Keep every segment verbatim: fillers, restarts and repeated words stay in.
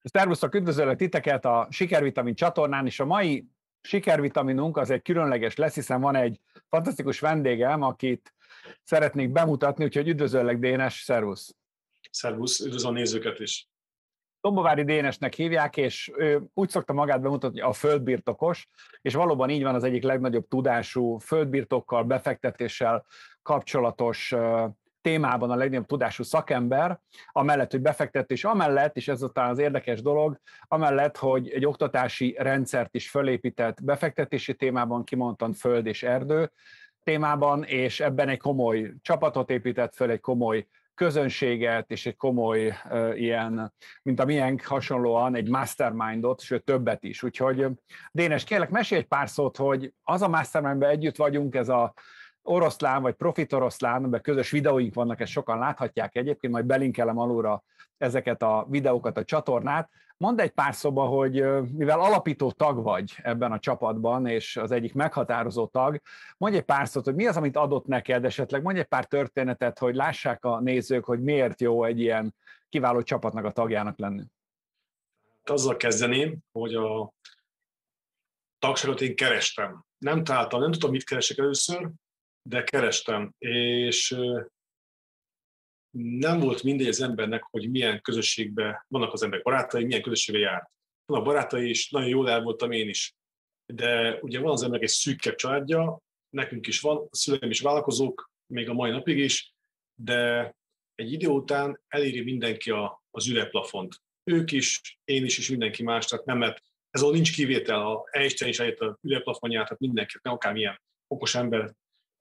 Szervusztok, üdvözöllek titeket a Sikervitamin csatornán, és a mai sikervitaminunk az egy különleges lesz, hiszen van egy fantasztikus vendégem, akit szeretnék bemutatni, úgyhogy üdvözöllek, Dénes, szervusz! Szervusz, üdvözlöm a nézőket is! Tombovári Dénesnek hívják, és ő úgy szokta magát bemutatni, a földbirtokos, és valóban így van, az egyik legnagyobb tudású földbirtokkal, befektetéssel kapcsolatos témában a legnagyobb tudású szakember, amellett, hogy befektetés, amellett, és ez talán az érdekes dolog, amellett, hogy egy oktatási rendszert is fölépített befektetési témában, kimondtan föld és erdő témában, és ebben egy komoly csapatot épített föl, egy komoly közönséget, és egy komoly uh, ilyen, mint a miénk hasonlóan, egy mastermindot, sőt többet is. Úgyhogy Dénes, kérlek, mesélj egy pár szót, hogy az a mastermindben együtt vagyunk, ez a oroszlán vagy profit oroszlán, amiben közös videóink vannak, ezt sokan láthatják egyébként, majd belinkelem alulra ezeket a videókat, a csatornát. Mondd egy pár szóba, hogy mivel alapító tag vagy ebben a csapatban, és az egyik meghatározó tag, mondj egy pár szót, hogy mi az, amit adott neked esetleg, mondj egy pár történetet, hogy lássák a nézők, hogy miért jó egy ilyen kiváló csapatnak a tagjának lenni. Azzal kezdeném, hogy a tagságot én kerestem. Nem találtam, nem tudtam, mit keresek először, de kerestem, és nem volt mindegy az embernek, hogy milyen közösségben vannak az emberek barátai, milyen közösségbe járt. Vannak barátai is, nagyon jól el voltam én is. De ugye van az emberek egy szűkebb családja, nekünk is van, a szüleim is vállalkozók, még a mai napig is, de egy idő után eléri mindenki a, az üvegplafont. Ők is, én is, és mindenki más, tehát nem, mert ez ahol nincs kivétel, a Einstein is elért a üvegplafonját, tehát mindenki, nem akármilyen okos ember.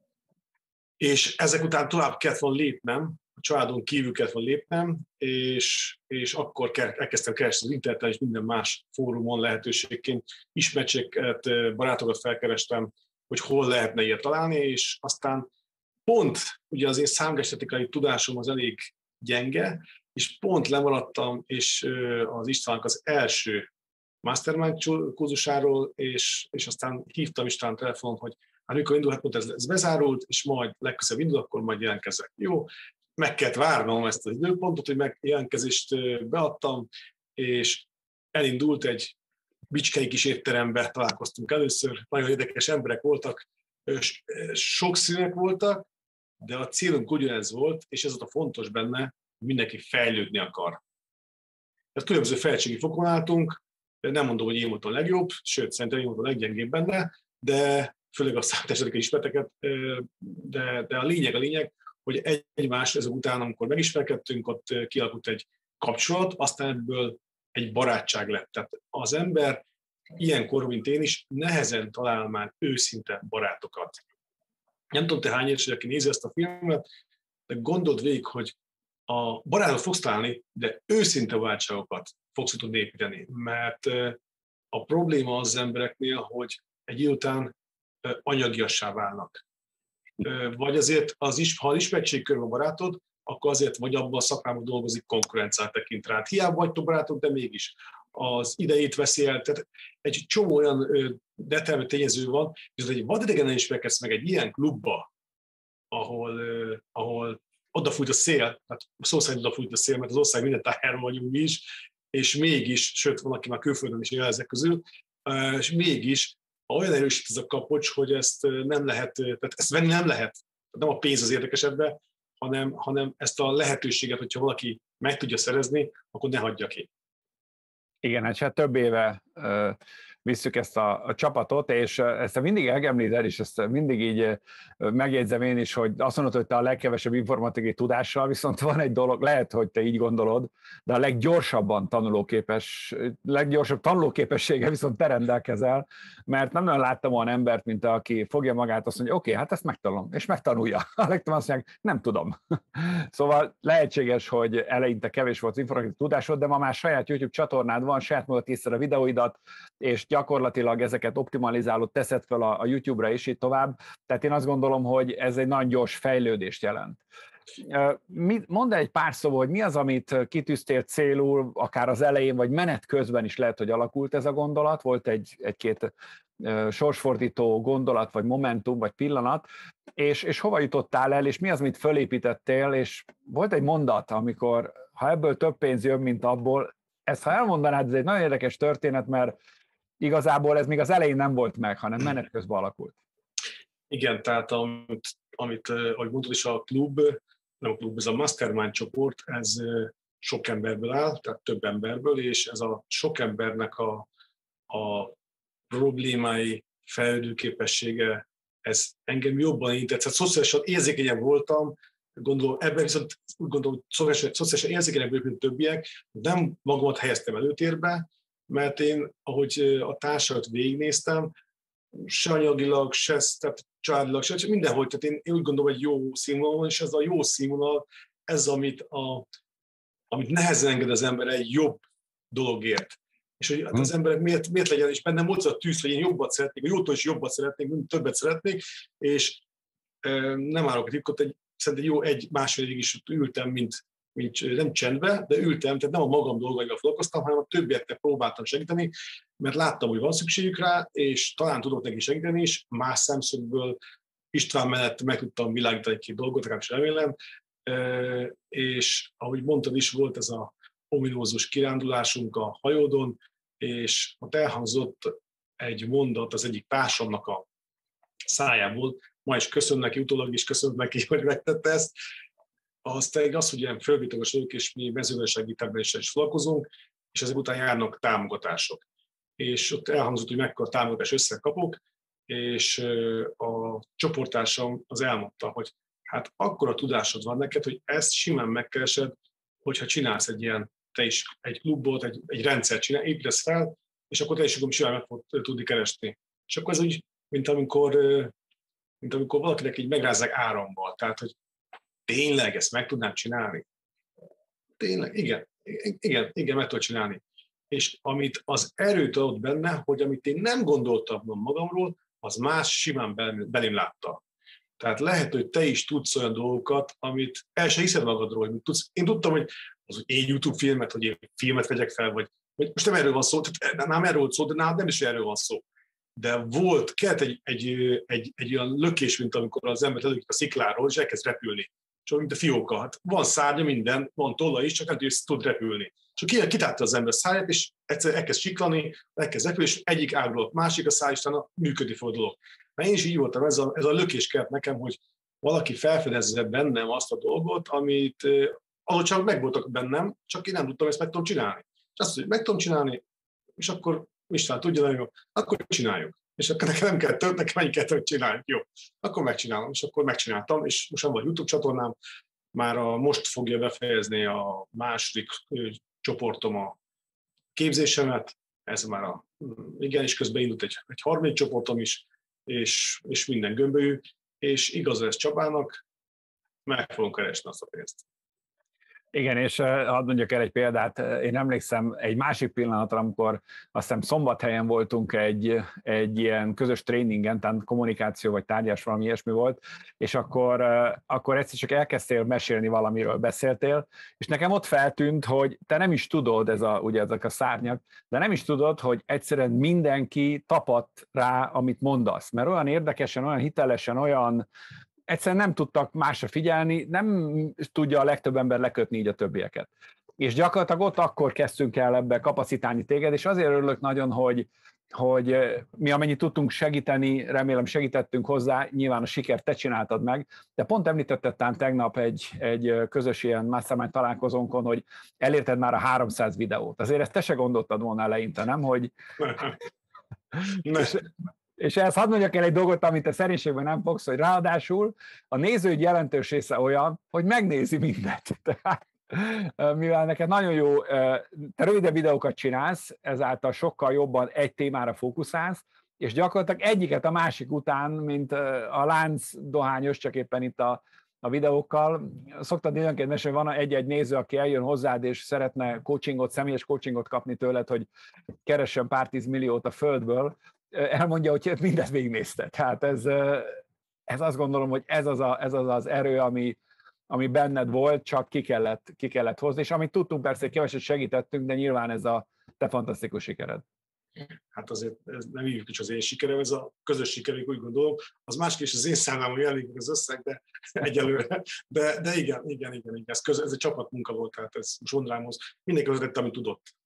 És ezek után tovább kellett volna lépnem, a családon kívül kellett volna lépnem, és, és akkor elkezdtem keresni az interneten és minden más fórumon lehetőségként. Ismertségeket, barátokat felkerestem, hogy hol lehetne ilyet találni, és aztán pont, ugye az én számgestetikai tudásom az elég gyenge, és pont lemaradtam, és az Istvánnak az első mastermind kurzusáról, és, és aztán hívtam István telefonon, hogy hát mikor indul, hát mondta, ez, ez bezárult, és majd legközelebb indul, akkor majd jelentkezek. Jó, meg kellett várnom ezt az időpontot, hogy meg jelentkezést beadtam, és elindult egy bicskei kis étterembe, találkoztunk először, nagyon érdekes emberek voltak, sokszínűek voltak, de a célunk ugyanez volt, és ez volt a fontos benne, hogy mindenki fejlődni akar. Tehát különböző fejlettségi fokon álltunk, nem mondom, hogy én voltam a legjobb, sőt, szerintem én voltam a leggyengébb benne, de főleg a számítástechnikai ismereteket, de, de a lényeg a lényeg, hogy egymás ezek után, amikor megismerkedtünk, ott kialakult egy kapcsolat, aztán ebből egy barátság lett. Tehát az ember ilyenkor, mint én is, nehezen talál már őszinte barátokat. Nem tudom, te hány éves, hogy aki nézi ezt a filmet, de gondold végig, hogy a barátot fogsz találni, de őszinte barátságokat fogsz tudni építeni. Mert a probléma az embereknél, hogy egy idő után anyagiassá válnak. Vagy azért, az is, ha az ismertség körül a barátod, akkor azért vagy abban a szakmában dolgozik, konkurenciát tekint rád. Hiába vagytok barátok, de mégis az idejét veszi el. Tehát egy csomó olyan determináló tényező van, és egy vadidegenen ismerkedsz meg egy ilyen klubba, ahol, ahol odafújt a szél, tehát szó szerint odafújt a szél, mert az ország minden tájáról vagyunk mi is, és mégis, sőt, van, aki már külföldön is él ezek közül, és mégis olyan erős ez a kapocs, hogy ezt nem lehet, tehát ezt venni nem lehet. Nem a pénz az érdekesebben, hanem, hanem ezt a lehetőséget, hogyha valaki meg tudja szerezni, akkor ne hagyja ki. Igen, hát több éve uh, visszük ezt a, a csapatot, és ezt mindig elgemlíted, és ezt mindig így megjegyzem én is, hogy azt mondod, hogy te a legkevesebb informatikai tudással, viszont van egy dolog, lehet, hogy te így gondolod, de a leggyorsabban tanulóképes, leggyorsabb tanulóképessége viszont te rendelkezel, mert nem nagyon láttam olyan embert, mint aki fogja magát, azt mondja, oké, okay, hát ezt megtanulom, és megtanulja. A legtöbb azt mondják, nem tudom. Szóval lehetséges, hogy eleinte kevés volt az informatikai tudásod, de ma már saját YouTube csatornád van, saját magad készíted a videóidat, és gyakorlatilag ezeket optimalizálod, teszed fel a, a YouTube-ra és így tovább. Tehát én azt gondolom, hogy ez egy nagyon gyors fejlődést jelent. Mondd el egy pár szóval, hogy mi az, amit kitűztél célul, akár az elején, vagy menet közben is lehet, hogy alakult ez a gondolat, volt egy, egy-két sorsfordító gondolat, vagy momentum, vagy pillanat, és, és hova jutottál el, és mi az, amit fölépítettél, és volt egy mondat, amikor, ha ebből több pénz jön, mint abból, ezt ha elmondanád, ez egy nagyon érdekes történet, mert igazából ez még az elején nem volt meg, hanem menet közben alakult. Igen, tehát amit, amit ahogy mondtad is, a klub, nem a klub, ez a mastermind csoport, ez sok emberből áll, tehát több emberből, és ez a sok embernek a, a problémái, fejlődő képessége, ez engem jobban érintett. Tehát szociálisan érzékenyen voltam, gondolom, ebben viszont úgy gondolom, hogy szociálisan érzékenyen vagyok, mint többiek, nem magamat helyeztem előtérbe, mert én, ahogy a társakat végignéztem, se anyagilag, se tehát családilag, se mindenhogy, tehát én, én úgy gondolom, hogy jó színvonal, és ez a jó színvonal, ez, amit, a, amit nehezen enged az ember egy jobb dologért. És hogy hát az emberek miért, miért legyen, és bennem volt a tűz, hogy én jobbat szeretnék, a jótól is jobbat szeretnék, mint többet szeretnék, és e, nem állok a titkot, egy, szerintem jó egy-másfél évig is ültem, mint, mint nem csendbe, de ültem, tehát nem a magam dolgaival foglalkoztam, hanem a többieknek próbáltam segíteni, mert láttam, hogy van szükségük rá, és talán tudok neki segíteni is, más szemszögből István mellett meg tudtam világítani egy-két dolgot, legalábbis remélem, e, és ahogy mondtad is, volt ez a ominózus kirándulásunk a hajódon, és ott elhangzott egy mondat az egyik társamnak a szájából, ma is köszönöm neki, utólag is köszönöm neki, hogy megtette ezt, az pedig az, hogy ilyen fölvitogosodók, és mi mezőgazdasági termeléssel is foglalkozunk, és ezek után járnak támogatások. És ott elhangzott, hogy mekkora támogatás összekapok, és a csoporttársam az elmondta, hogy hát akkora tudásod van neked, hogy ezt simán megkeresed, hogyha csinálsz egy ilyen, te is egy klubot, egy, egy rendszert csinál, építesz fel, és akkor te is simán meg fog tudni keresni. És akkor ez úgy, mint amikor, mint amikor valakinek így megrázzák árammal. Tehát, hogy tényleg ezt meg tudnám csinálni? Tényleg, igen, igen, igen, meg tudod csinálni. És amit az erőt adott benne, hogy amit én nem gondoltam magamról, az más simán belém látta. Tehát lehet, hogy te is tudsz olyan dolgokat, amit el se hiszed magadról, hogy tudsz. Én tudtam, hogy az, hogy én YouTube filmet, hogy én filmet vegyek fel, vagy, vagy most nem erről van szó, tehát nem erről szó, de nálam nem is erről van szó. De volt, kellett egy, egy, egy, egy olyan lökés, mint amikor az ember lelődik a szikláról, és elkezd repülni. Csak mint a fióka. Hát van szárnya, minden, van tolla is, csak nem tud repülni. Csak kitárta az ember szárját, és egyszer elkezd siklani, elkezd repülni, és egyik ágról másik a szár, és utána működni fog a dolog. Mert én is így voltam, ez a, ez a lökés kellett nekem, hogy valaki felfedezze bennem azt a dolgot, amit eh, ahol csak megvoltak bennem, csak én nem tudtam, ezt meg tudom csinálni. És azt, hogy meg tudom csinálni, és akkor István tudja nagyon jó, akkor csináljuk. És akkor nekem nem kell több, nekem mennyi kell több csináljuk. Jó, akkor megcsinálom, és akkor megcsináltam, és most van YouTube csatornám, már a, most fogja befejezni a második ő, csoportom a képzésemet, ez már a, igen, és közben indult egy, egy harmadik csoportom is, és, és minden gömbölyű, és igaz ez Csabának, meg fogom keresni azt a pénzt. Igen, és hadd mondjak el egy példát, én emlékszem egy másik pillanatra, amikor azt hiszem Szombathelyen voltunk egy, egy ilyen közös tréningen, tehát kommunikáció vagy tárgyás, valami ilyesmi volt, és akkor, akkor egyszer csak elkezdtél mesélni valamiről, beszéltél, és nekem ott feltűnt, hogy te nem is tudod, ez a, ugye ezek a szárnyak, de nem is tudod, hogy egyszerűen mindenki tapadt rá, amit mondasz, mert olyan érdekesen, olyan hitelesen, olyan egyszerűen nem tudtak másra figyelni, nem tudja a legtöbb ember lekötni így a többieket. És gyakorlatilag ott akkor kezdtünk el ebbe kapacitálni téged, és azért örülök nagyon, hogy, hogy mi amennyit tudtunk segíteni, remélem segítettünk hozzá, nyilván a sikert te csináltad meg, de pont említetted tán tegnap egy, egy közös ilyen mastermind találkozónkon, hogy elérted már a háromszáz videót. Azért ezt te se gondoltad volna eleinte, nem? Hogy... Ne. És, és ezt hadd mondjak el egy dolgot, amit te szerénységben nem fogsz, hogy ráadásul a nézőid jelentős része olyan, hogy megnézi mindent. Tehát, mivel neked nagyon jó, te rövidebb videókat csinálsz, ezáltal sokkal jobban egy témára fókuszálsz, és gyakorlatilag egyiket a másik után, mint a lánc dohányos, csak éppen itt a, a videókkal. Szoktad időnként mesélni, hogy van egy-egy néző, aki eljön hozzád, és szeretne coachingot, személyes coachingot kapni tőled, hogy keressen pár tíz milliót a földből, elmondja, hogy mindent végignézte. Tehát ez, ez azt gondolom, hogy ez az, a, ez az az erő, ami, ami benned volt, csak ki kellett, ki kellett hozni, és amit tudtunk, persze keveset segítettünk, de nyilván ez a te fantasztikus sikered. Hát azért ez nem hívjuk is az én sikerem, ez a közös sikerünk, úgy gondolom. Az másik is az én számlámon jelenik az összeg, de egyelőre. De, de igen, igen, igen, igen. Ez, köz, ez egy csapatmunka volt, tehát ez most Ondrámhoz mindenki vezetett, amit tudott.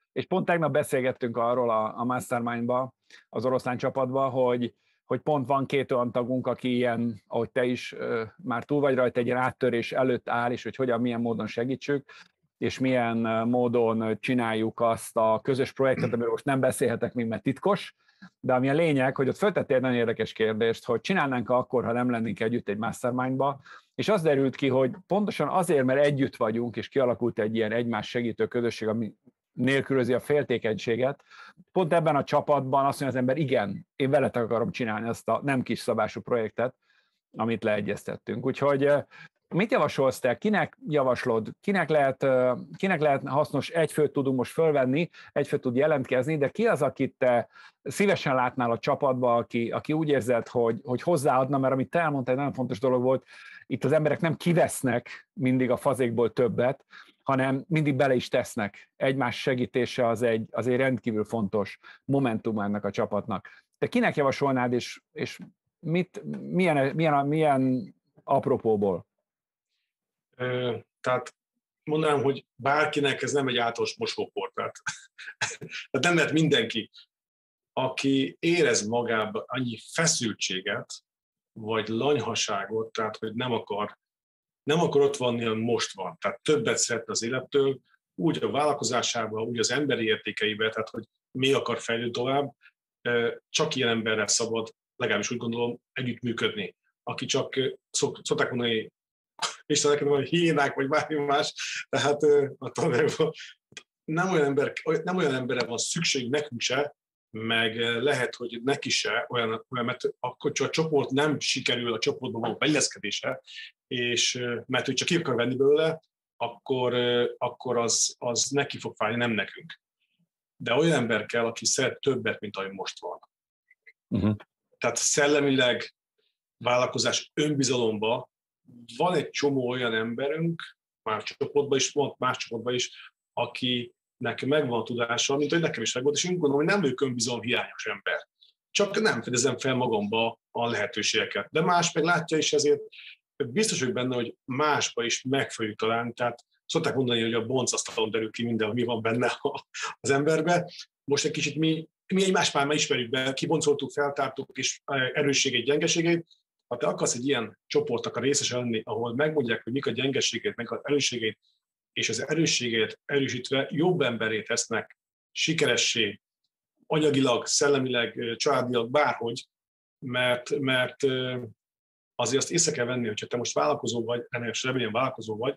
És pont tegnap beszélgettünk arról a, a Mastermind-ba, az oroszlán csapatba, hogy, hogy pont van két olyan tagunk, aki ilyen, ahogy te is már túl vagy rajta, egy ilyen áttörés előtt áll, és hogy hogyan, milyen módon segítsük, és milyen módon csináljuk azt a közös projektet, amiről most nem beszélhetek még, mert titkos, de ami a lényeg, hogy ott föltettél egy nagyon érdekes kérdést, hogy csinálnánk akkor, ha nem lennénk együtt egy mastermindba, és az derült ki, hogy pontosan azért, mert együtt vagyunk, és kialakult egy ilyen egymás segítő közösség, ami nélkülözi a féltékenységet, pont ebben a csapatban azt mondja az ember, igen, én veletek akarom csinálni ezt a nem kis szabású projektet, amit leegyeztettünk. Úgyhogy mit javasolsz te? Kinek javaslod? Kinek lehet, kinek lehet hasznos, egy főt tudunk most fölvenni, egy főt tud jelentkezni, de ki az, akit te szívesen látnál a csapatba, aki, aki úgy érzed, hogy, hogy hozzáadna, mert amit te elmondtál, egy nagyon fontos dolog volt, itt az emberek nem kivesznek mindig a fazékból többet, hanem mindig bele is tesznek. Egymás segítése az egy, az egy rendkívül fontos momentum ennek a csapatnak. Te kinek javasolnád, és, és mit, milyen, milyen, milyen apropóból? Tehát mondanám, hogy bárkinek ez nem egy általános mosópor. Tehát, tehát nem lehet mindenki, aki érez magában annyi feszültséget, vagy lanyhaságot, tehát hogy nem akar, nem akar ott vanni, hanem most van. Tehát többet szeretne az élettől, úgy a vállalkozásában, úgy az emberi értékeiben, tehát hogy mi akar fejlődni tovább, csak ilyen emberrel szabad, legalábbis úgy gondolom, együttműködni. Aki csak szok, szokták mondani, és nekem van hiénák, vagy bármi más, tehát nem olyan, ember, nem olyan emberre van szükség nekünk se, meg lehet, hogy neki se, olyan, olyan mert akkor csak a csoport nem sikerül a csoportban való beilleszkedése, és mert ő csak ki akar venni belőle, akkor, akkor az, az neki fog fájni, nem nekünk. De olyan ember kell, aki szeret többet, mint ahogy most van. Uh-huh. Tehát szellemileg, vállalkozás önbizalomba van egy csomó olyan emberünk, más csoportban is, más csoportban is, akinek megvan a tudása, mint hogy nekem is megvolt, és én gondolom, hogy nem ők önbizalom hiányos ember. Csak nem fedezem fel magamba a lehetőségeket. De más meg látja, és ezért biztos vagyok benne, hogy másba is meg fogjuk találni. Tehát szokták mondani, hogy a boncasztalon derül ki minden, mi van benne az emberbe. Most egy kicsit mi, mi egymás már ismerjük be, kiboncoltuk, feltártuk, és erősségét, gyengeségét. Ha te akarsz egy ilyen csoportnak a részese lenni, ahol megmondják, hogy mik a gyengeségét, meg az erősségét, és az erősségét erősítve jobb emberét tesznek sikeressé, anyagilag, szellemileg, családilag, bárhogy, mert, mert azért azt észre kell venni, hogyha te most vállalkozó vagy, remélem vállalkozó vagy,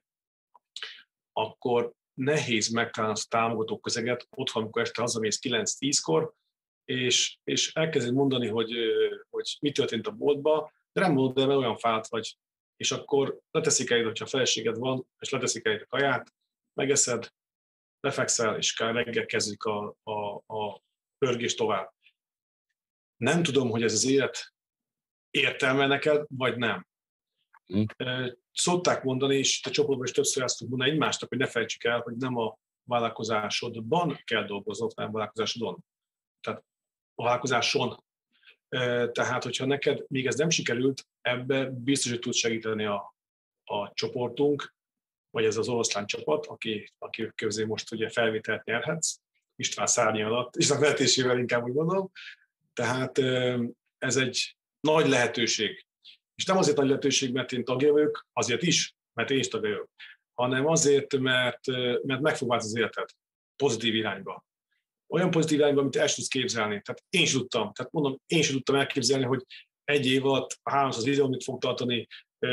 akkor nehéz megtalálni azt a támogató közeget otthon, amikor este hazamész kilenc-tízkor, és, és elkezded mondani, hogy, hogy mi történt a boltba, de nem mondod, de olyan fáradt vagy, és akkor leteszik eléd, hogyha feleséged van, és leteszik eléd a kaját, megeszed, lefekszel, és reggel kezdik a, a, a pörgés tovább. Nem tudom, hogy ez az élet értelme neked, vagy nem. Mm. Szokták mondani, és a csoportban is többször ezt mondani egymásnak, hogy ne felejtsük el, hogy nem a vállalkozásodban kell dolgoznod, hanem a vállalkozásodon. Tehát a vállalkozáson. Tehát, hogyha neked még ez nem sikerült, ebbe biztos, hogy tud segíteni a, a csoportunk, vagy ez az oroszlán csapat, aki, aki közé most ugye felvételt nyerhetsz, István szárnya alatt, István vezetésével inkább úgy mondom. Tehát ez egy nagy lehetőség. És nem azért nagy lehetőség, mert én tagja vagyok, azért is, mert én is tagja vagyok, hanem azért, mert, mert meg fog változni az életed pozitív irányba. Olyan pozitív irányba, amit el tudsz képzelni. Tehát én sem tudtam, tehát mondom, én sem tudtam elképzelni, hogy egy év alatt a háromszáz videót fog tartani,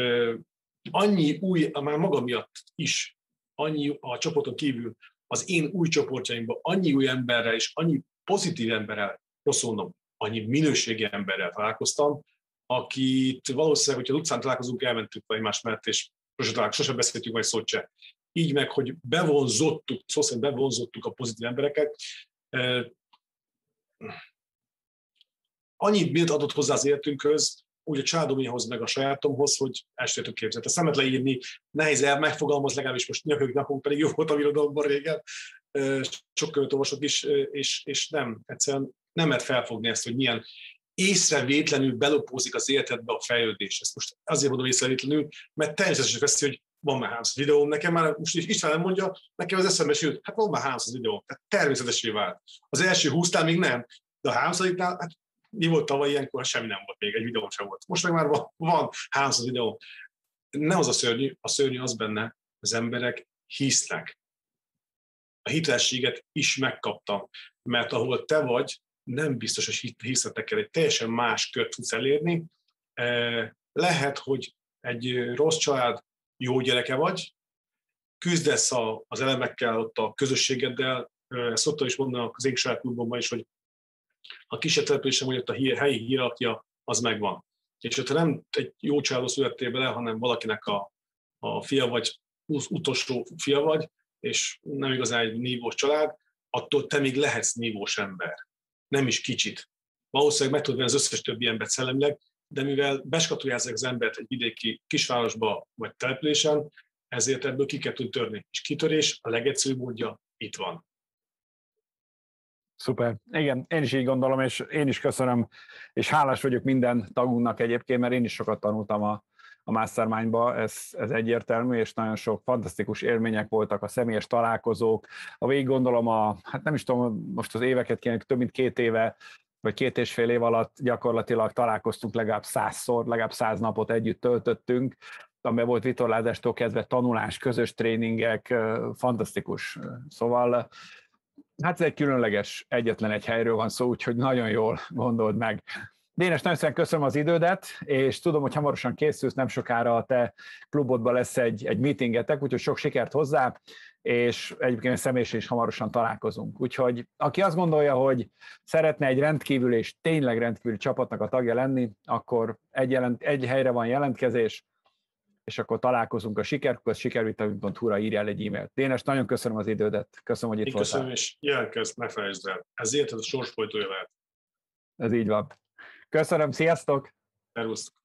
annyi új, már maga miatt is, annyi a csoporton kívül, az én új csoportjaimban, annyi új emberrel és annyi pozitív emberrel, rossz mondom, annyi minőségi emberrel találkoztam, akit valószínűleg, hogyha az utcán találkozunk, elmentünk vagy egymás mellett, és sosem, sosem beszéltünk, vagy szót se. Így meg, hogy bevonzottuk, szó szerint bevonzottuk a pozitív embereket, annyit miért adott hozzá az életünkhöz, úgy a családomhoz, meg a sajátomhoz, hogy el sem tudok képzelni. A szemet leírni, nehéz el, megfogalmaz, legalábbis most nyökög napunk, pedig jó volt a irodalomban régen, sok követ olvasok is, és, és nem, egyszerűen nem lehet felfogni ezt, hogy milyen észrevétlenül belopózik az életedbe a fejlődés. Ezt most azért mondom észrevétlenül, mert természetesen veszi, hogy van már háromszáz videóm, nekem már most István nem mondja, nekem az eszembe jut, hát van már háromszáz videóm, tehát természetesé vált. Az első húsztál még nem, de a háromszadiknál, hát mi volt tavaly ilyenkor, semmi nem volt még, egy videóm sem volt. Most meg már van, van háromszáz videóm. Nem az a szörnyű, a szörnyű az benne, az emberek hisznek. A hitelességet is megkaptam, mert ahol te vagy, nem biztos, hogy hiszletek el, egy teljesen más kört tudsz elérni. Lehet, hogy egy rossz család jó gyereke vagy, küzdesz az elemekkel, ott a közösségeddel, ezt szoktam is mondani az én saját klubomban is, hogy a kisebb településen vagy ott a helyi hierarchia, az megvan. És hogyha nem egy jó családba születtél bele, hanem valakinek a, a fia vagy, utolsó fia vagy, és nem igazán egy nívós család, attól te még lehetsz nívós ember. Nem is kicsit. Valószínűleg meg tudod venni az összes többi embert szellemileg, de mivel beskatoljázzák az embert egy vidéki kisvárosba vagy településen, ezért ebből ki kell tudni törni. És kitörés a legegyszerűbb módja itt van. Szuper. Igen, én is így gondolom, és én is köszönöm, és hálás vagyok minden tagunknak egyébként, mert én is sokat tanultam a, a Mastermindba, ez, ez egyértelmű, és nagyon sok fantasztikus élmények voltak, a személyes találkozók, a végig gondolom, a, hát nem is tudom, most az éveket kéne, több mint két éve, vagy két és fél év alatt gyakorlatilag találkoztunk legalább százszor, legalább száz napot együtt töltöttünk, amiben volt vitorlázástól kezdve tanulás, közös tréningek, fantasztikus. Szóval hát ez egy különleges, egyetlen egy helyről van szó, úgyhogy nagyon jól gondold meg. Dénes, nagyon szépen köszönöm az idődet, és tudom, hogy hamarosan készülsz, nem sokára a te klubodban lesz egy, egy meetingetek, úgyhogy sok sikert hozzá, és egyébként személyesen is hamarosan találkozunk. Úgyhogy aki azt gondolja, hogy szeretne egy rendkívül és tényleg rendkívüli csapatnak a tagja lenni, akkor egy, jelent, egy helyre van jelentkezés, és akkor találkozunk a sikerkör, sikervitamin pont hu-ra írjál egy e-mailt. Dénes, nagyon köszönöm az idődet, köszönöm, hogy itt Én voltál. Köszönöm, és jelentkezz, ne felejtsd el. Ez életed a sorsfolytója lehet. Ez így van. Köszönöm, sziasztok! Szervusz!